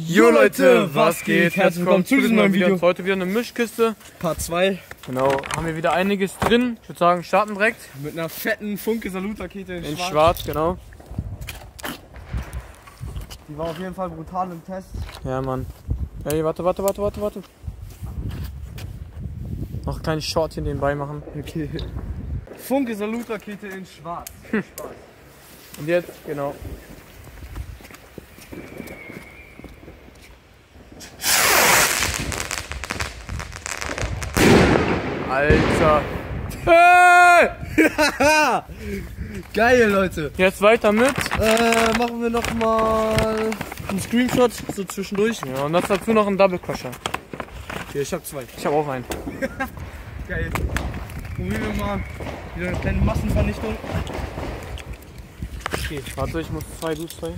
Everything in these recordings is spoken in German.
Jo Leute, was geht? Herzlich willkommen zu diesem neuen Video. Heute wieder eine Mischkiste. Part 2. Genau, haben wir wieder einiges drin. Ich würde sagen, starten direkt. Mit einer fetten Funke-Salut-Rakete in schwarz. Genau. Die war auf jeden Fall brutal im Test. Ja, Mann. Ey, warte. Noch kein Shortchen nebenbei machen. Okay. Funke-Salut-Rakete in schwarz. Und jetzt, genau. Alter. Hey! Geil, Leute. Jetzt weiter mit. Machen wir noch mal einen Screenshot so zwischendurch. Ja, und das dazu noch ein Double Crusher. Okay, ich hab zwei. Ich habe auch einen. Geil. Probieren wir mal wieder eine kleine Massenvernichtung. Okay, warte, ich muss zwei, du zwei.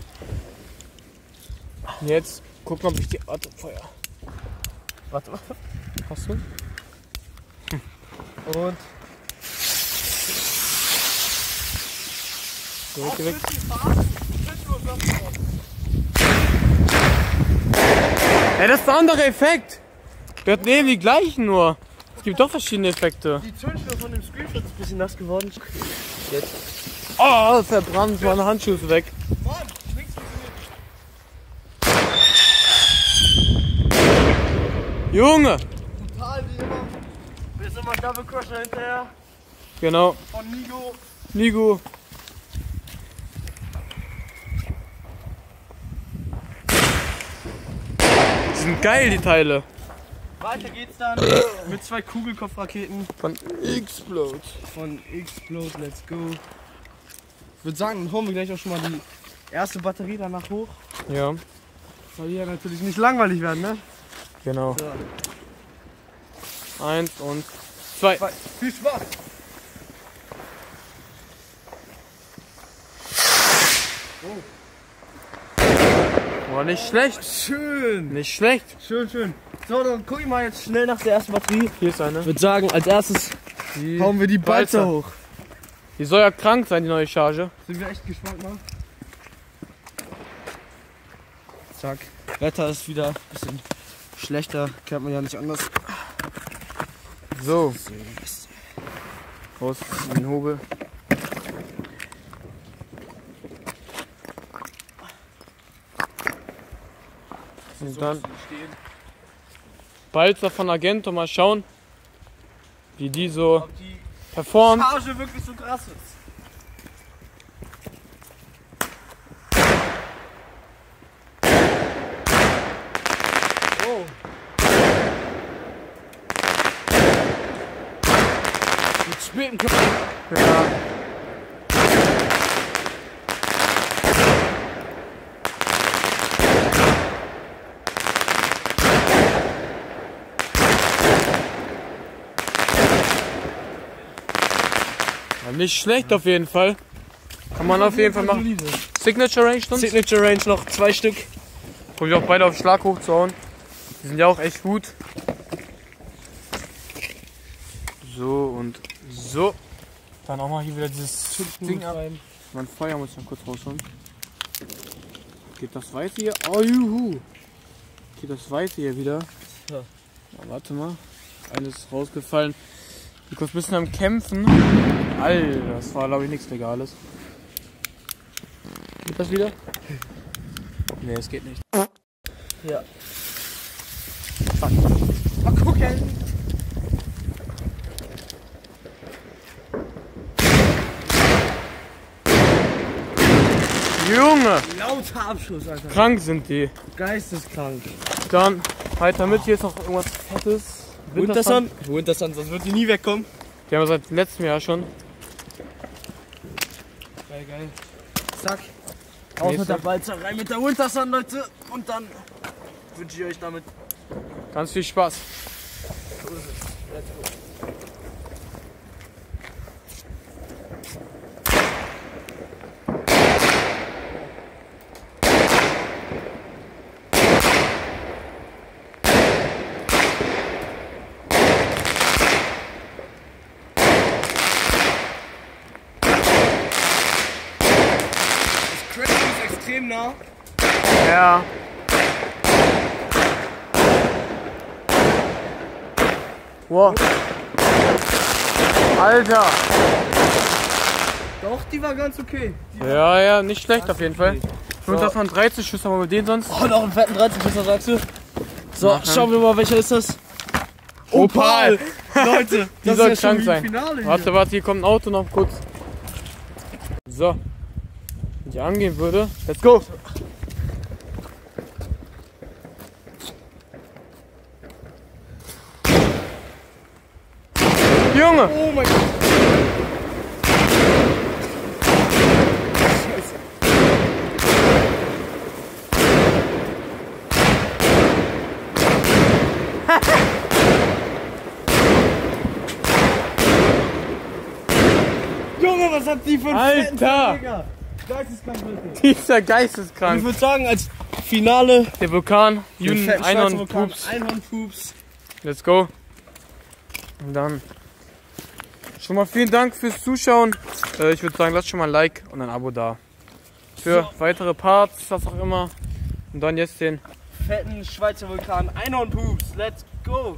Jetzt gucken, ob ich die Feuer. Warte. Hast du? Und So, geh weg. Ja, das ist der andere Effekt. Wir hatten eben die gleichen nur. Es gibt doch verschiedene Effekte. die Zündschnur von dem Screenshot ist ein bisschen nass geworden. Jetzt. Oh, verbrannt, meine Handschuhe ist weg. Mann, nichts Junge! brutal wie immer. Wir sind immer Double Crusher hinterher. Genau. Von Nigo. Nigo. Die sind geil, die Teile. Weiter geht's dann mit zwei Kugelkopfraketen Von Explode. von Explode. Let's go. Ich würde sagen, dann holen wir gleich auch schon mal die erste Batterie danach hoch. Ja, Soll hier natürlich nicht langweilig werden, ne? genau. So. 1 und 2. Viel Spaß! Boah, nicht schlecht. Schön! Nicht schlecht. Schön. So, dann guck ich mal jetzt schnell nach der ersten Batterie. Hier ist eine. Ich würde sagen, als erstes Die, hauen wir die Balzer hoch. die soll ja krank sein, die neue Charge. Sind wir echt gespannt mal. Zack. Wetter ist wieder ein bisschen schlechter, kennt man ja nicht anders. So. Raus in den Hobel. Und dann Balzer von Argento, mal schauen, wie die so Ob die performt. Charge wirklich so krass ist. Oh. Mit spätem Kopf. Ja. Ja, nicht schlecht auf jeden Fall. Kann man auf jeden Fall machen. Signature Range sonst? Signature Range noch 2 Stück. Probier auch beide auf Schlag hochzuhauen. Die sind ja auch echt gut. So und so. Dann auch mal hier wieder dieses Ding ab. Mein Feuer muss ich noch kurz rausholen. Geht das weiter hier? Oh juhu! Geht das weiter hier wieder? Ja. Ja, warte mal. Eines ist rausgefallen. Ich bin ein bisschen am Kämpfen. Alter, das war glaube ich nichts Legales. Geht das wieder? Ne, es geht nicht. Ja. Mal gucken. Junge! Lauter Abschuss, Alter. Krank sind die. Geisteskrank. Dann weiter mit. Hier ist noch irgendwas Fettes. Wintersun, sonst wird die nie wegkommen. Die haben wir seit letztem Jahr schon. Geil. Zack. Raus mit der Balzer, rein mit der Wintersun, Leute. Und dann wünsche ich euch damit Ganz viel Spaß. Let's go. extrem nah. Ja. Boah. Alter. Doch, die war ganz okay. Ja, nicht schlecht auf jeden Fall. Und das waren 13 Schüsse, aber mit denen sonst. Oh, noch einen fetten 13-Schüsser, sagst du? So, Machen. schauen wir mal, welcher ist das? Opal! Leute, Die das soll ist ja krank schon wie sein. ein Finale hier. Warte, hier kommt ein Auto noch kurz. So. Wenn ich angehen würde. Let's go! Junge! Oh mein Gott. Junge, was hat die für ein Alter! Digga? Geisteskrank, Leute. Dieser Ich geisteskrank. würde sagen, als Finale Der Vulkan, den Jun fetten Einhorn Schweizer Vulkan, Pups. Einhorn-Pups. Let's go. Und dann schon mal vielen Dank fürs Zuschauen. Ich würde sagen, lasst schon mal ein Like und ein Abo da. Für weitere Parts, was auch immer. Und dann jetzt den Fetten Schweizer Vulkan, Einhorn-Pups. Let's go.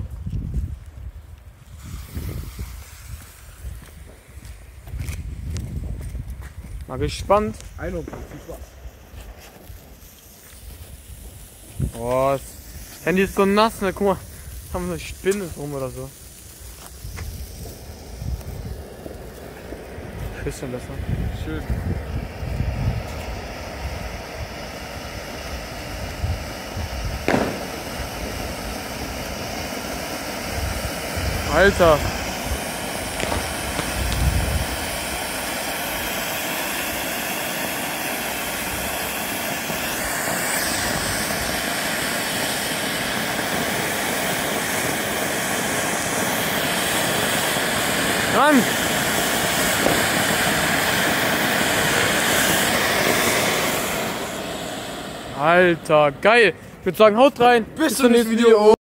mal gespannt. Einhorn-Pups, viel Spaß. Boah, das Handy ist so nass, ne? Guck mal, haben wir eine Spinne rum oder so. Bisschen besser. Schön. Alter. Ran! Alter, geil! Ich würde sagen, haut rein! Bis zum nächsten Video!